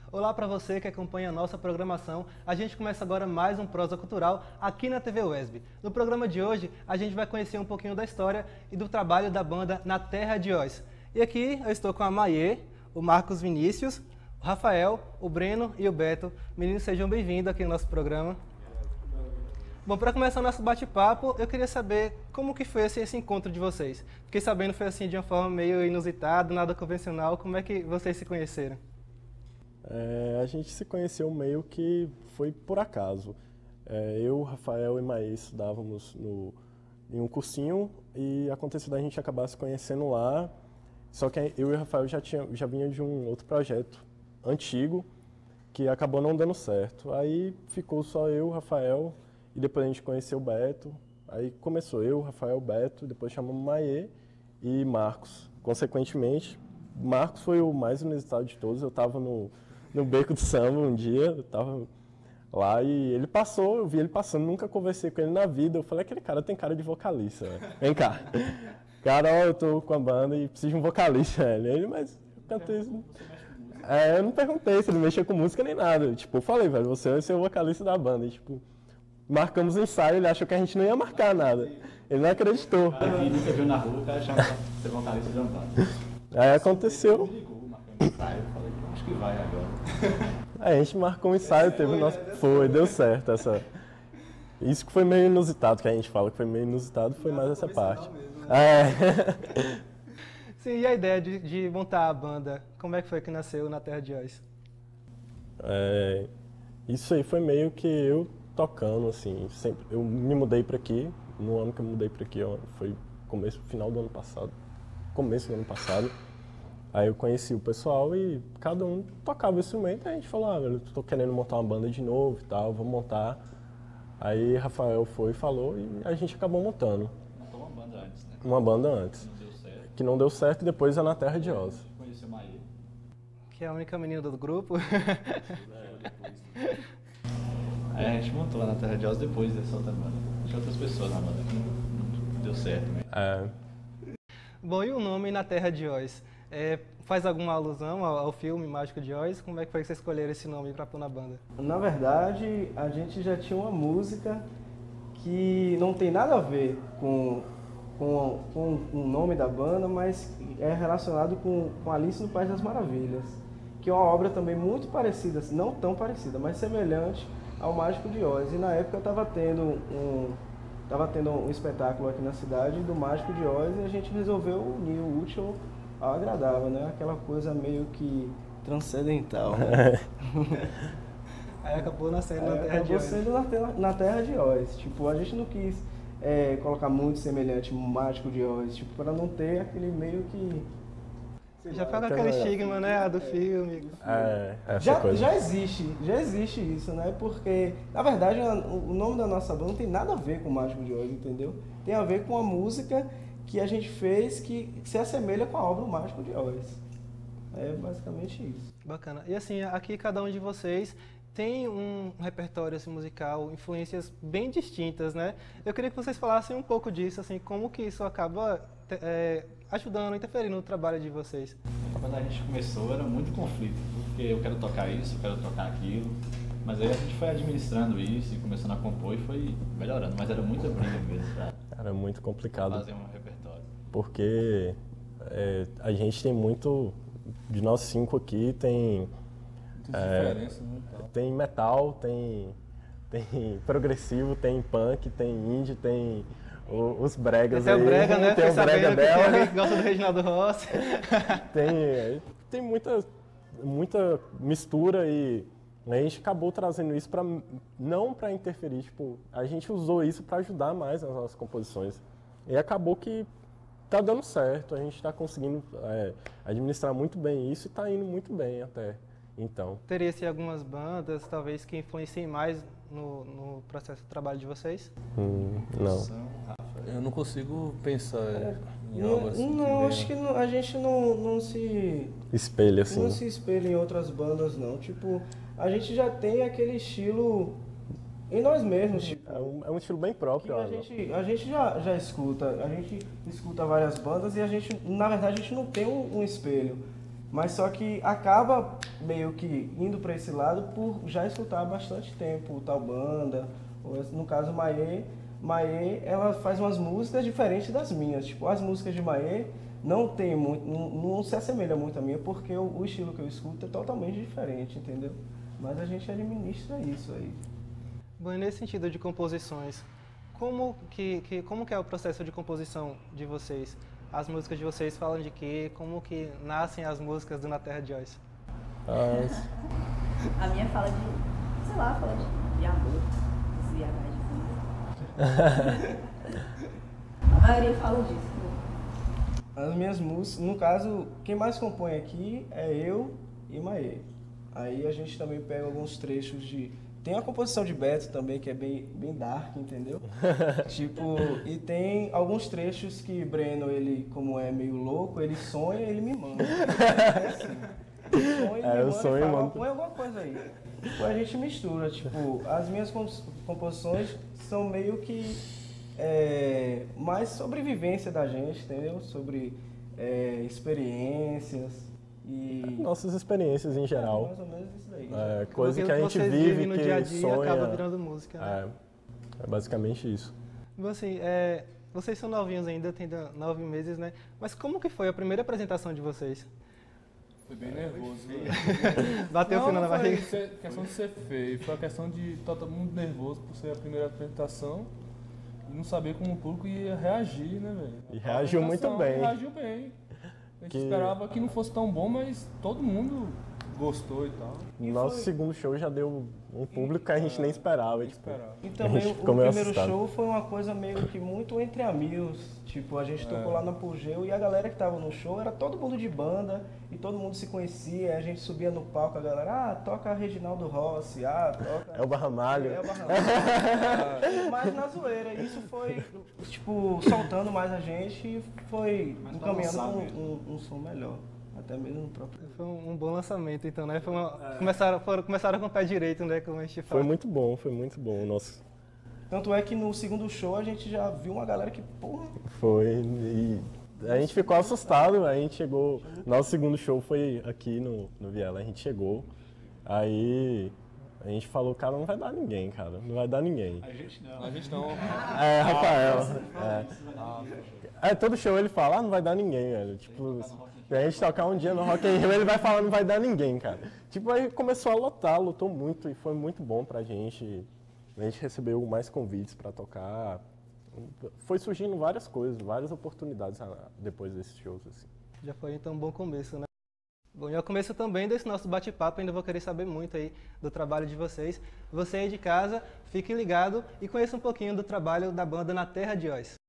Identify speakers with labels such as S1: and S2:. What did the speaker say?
S1: Olá para você que acompanha a nossa programação. A gente começa agora mais um Prosa Cultural aqui na TV UESB. No programa de hoje, a gente vai conhecer um pouquinho da história e do trabalho da banda Na Terra de Oz. E aqui eu estou com a Maiê, o Marcos Vinícius, o Rafael, o Breno e o Beto. Meninos, sejam bem-vindos aqui no nosso programa. Bom, para começar o nosso bate-papo, eu queria saber como que foi esse encontro de vocês. Fiquei sabendo que foi assim de uma forma meio inusitada, nada convencional. Como é que vocês se conheceram?
S2: A gente se conheceu meio que foi por acaso. Eu, Rafael e Maí estudávamos em um cursinho e aconteceu da gente acabar se conhecendo lá. Só que eu e o Rafael já vinha de um outro projeto antigo que acabou não dando certo. Aí ficou só eu, Rafael, e depois a gente conheceu o Beto. Aí começou eu, Rafael, Beto, depois chamamos Maê e Marcos. Consequentemente, Marcos foi o mais inusitado de todos. Eu estava no Beco do Samba um dia, eu tava lá e ele passou, eu vi ele passando, nunca conversei com ele na vida. Eu falei, aquele cara tem cara de vocalista, velho. Vem cá. Cara, ó, eu tô com a banda e preciso de um vocalista, velho. Ele, mas eu cantei isso. Eu não perguntei se ele mexia com música nem nada. Tipo, eu falei, velho, você vai ser o vocalista da banda. E, tipo, marcamos o ensaio, ele achou que a gente não ia marcar nada. Ele não acreditou.
S3: Aí nunca viu na rua, o cara chama pra ser vocalista de uma banda.
S2: Aí aconteceu.
S3: Me ligou, marcou um ensaio, eu falei, acho que vai agora.
S2: A gente marcou um ensaio, teve o nosso... Foi, deu certo essa... Isso que foi meio inusitado, que a gente fala que foi meio inusitado, foi mais essa parte.
S1: Sim, e a ideia de montar a banda, como é que foi que nasceu Na Terra de Oz?
S2: Isso aí foi meio que eu tocando, assim, sempre. Eu me mudei para aqui, no ano que eu mudei para aqui, foi final do ano passado, começo do ano passado. Aí eu conheci o pessoal e cada um tocava o instrumento, aí a gente falou, velho, tô querendo montar uma banda de novo e tal, vamos montar. Aí Rafael foi e falou e a gente acabou montando.
S3: Montou uma banda antes, né?
S2: Uma banda antes.
S3: Não deu certo.
S2: Que não deu certo e depois é Na Terra de Oz.
S3: Conheceu o Maí.
S1: Que é a única menina do grupo.
S3: Aí a gente montou lá Na Terra de Oz depois dessa outra banda. Tinha outras pessoas na banda que não deu certo mesmo.
S1: Bom, e o nome Na Terra de Oz? Faz alguma alusão ao filme Mágico de Oz? Como é que foi que vocês escolheram esse nome para pôr na banda?
S4: Na verdade, a gente já tinha uma música que não tem nada a ver com o nome da banda, mas é relacionado com Alice no País das Maravilhas, que é uma obra também muito parecida, não tão parecida, mas semelhante ao Mágico de Oz. E na época estava tendo um espetáculo aqui na cidade do Mágico de Oz e a gente resolveu unir o útil ao agradável, né? Aquela coisa meio que transcendental, né?
S1: Aí acabou nascendo Na Terra de Oz.
S4: Acabou sendo na Terra de Oz. Tipo, a gente não quis colocar muito semelhante Mágico de Oz, tipo, para não ter aquele meio que...
S1: Já fica com aquele estigma, né, do filme.
S4: Já existe isso, né? Porque, na verdade, o nome da nossa banda não tem nada a ver com o Mágico de Oz, entendeu? Tem a ver com a música que a gente fez que se assemelha com a obra O Mágico de Oz. É basicamente isso.
S1: Bacana. E assim, aqui cada um de vocês tem um repertório assim, musical, influências bem distintas, né? Eu queria que vocês falassem um pouco disso, assim, como que isso acaba ajudando, interferindo no trabalho de vocês.
S3: Quando a gente começou era muito conflito, porque eu quero tocar isso, eu quero tocar aquilo, mas aí a gente foi administrando isso e começando a compor e foi melhorando, mas era muita briga mesmo pra
S2: Era muito complicado.
S3: fazer um repertório.
S2: Porque a gente tem muito, de nós 5 aqui, tem
S5: diferença, né?
S2: Tem metal, tem progressivo, tem punk, tem indie, tem os bregas
S1: aí. Tem o brega, né?
S2: Tem o brega dela.
S1: Tem alguém que gosta do Reginaldo Rossi.
S2: Tem muita mistura e a gente acabou trazendo isso não para interferir, tipo, a gente usou isso para ajudar mais nas nossas composições. E acabou que tá dando certo, a gente está conseguindo administrar muito bem isso e está indo muito bem até então.
S1: Teria assim, algumas bandas, talvez, que influenciem mais no processo de trabalho de vocês?
S2: Não.
S5: Eu não consigo pensar em algo assim.
S4: Não, acho que a gente não se...
S2: Espelha, assim.
S4: Não se espelha em outras bandas, não. Tipo, a gente já tem aquele estilo em nós mesmos. Tipo,
S2: é um estilo bem próprio.
S4: A gente já escuta, a gente escuta várias bandas e a gente, na verdade, a gente não tem um espelho. Mas só que acaba meio que indo para esse lado por já escutar há bastante tempo tal banda, ou no caso Maê, ela faz umas músicas diferentes das minhas. Tipo, as músicas de Maê não tem muito, não se assemelha muito à minha, porque o estilo que eu escuto é totalmente diferente, entendeu? Mas a gente administra isso aí.
S1: Bom, e nesse sentido de composições, como que é o processo de composição de vocês? As músicas de vocês falam de quê? Como que nascem as músicas do Na Terra de Oz?
S6: A minha fala de, sei lá, fala de amor, desviar mais de vida. A maioria fala disso.
S4: As minhas músicas, no caso, quem mais compõe aqui é eu e Maê. Aí a gente também pega alguns trechos de... Tem a composição de Beto também, que é bem dark, entendeu? Tipo, e tem alguns trechos que Breno, ele, como é meio louco, ele sonha e ele me manda. É assim. Ele sonha e me manda e fala, põe alguma coisa aí. Tipo, a gente mistura, tipo, as minhas composições são meio que mais sobrevivência da gente, entendeu? Sobre experiências. E...
S2: Nossas experiências em geral.
S4: Mais ou menos isso daí.
S2: Coisa que a gente vive,
S1: no
S2: que
S1: dia a dia
S2: sonha.
S1: acaba virando música. Né?
S2: É basicamente isso.
S1: Bom, assim, vocês são novinhos ainda, tem 9 meses, né? Mas como que foi a primeira apresentação de vocês?
S5: Foi bem nervoso.
S1: Bateu o fino na barriga?
S5: Não foi questão de ser feio, foi a questão de estar todo mundo nervoso por ser a primeira apresentação e não saber como o público ia reagir, né, velho?
S2: E reagiu muito bem.
S5: Reagiu bem. A gente esperava que não fosse tão bom, mas todo mundo gostou e tal.
S2: Nosso segundo show já deu um público que a gente nem esperava.
S5: Nem esperava.
S4: E também o primeiro show foi uma coisa meio que muito entre amigos. Tipo, a gente tocou lá no Apogeu e a galera que tava no show era todo mundo de banda e todo mundo se conhecia. A gente subia no palco, a galera, toca Reginaldo Rossi, toca...
S2: É o Barramalho.
S4: É o Barramalho. Mas na zoeira, isso foi, tipo, soltando mais a gente e foi encaminhando com um som melhor. Até mesmo no próprio...
S1: Foi um bom lançamento, então, né? Começaram com o pé direito, né? Como a gente fala.
S2: Foi muito bom. Nossa.
S4: Tanto é que no segundo show a gente já viu uma galera que, porra...
S2: Foi, e a gente ficou assustado, a gente chegou... Nosso segundo show foi aqui no Viela, a gente chegou, aí a gente falou, cara, não vai dar ninguém, cara, não vai dar ninguém.
S3: A gente não.
S5: A gente não.
S2: Rafael. Todo show ele fala, não vai dar ninguém, velho, tipo... A gente tocar um dia no Rock in Rio, ele vai falar, não vai dar ninguém, cara. Tipo, aí começou a lotou muito e foi muito bom pra gente. A gente recebeu mais convites pra tocar. Foi surgindo várias coisas, várias oportunidades depois desses shows, assim.
S1: Já foi então um bom começo, né? Bom, e ao começo também desse nosso bate-papo, ainda vou querer saber muito aí do trabalho de vocês. Você aí de casa, fique ligado e conheça um pouquinho do trabalho da banda Na Terra de Oz.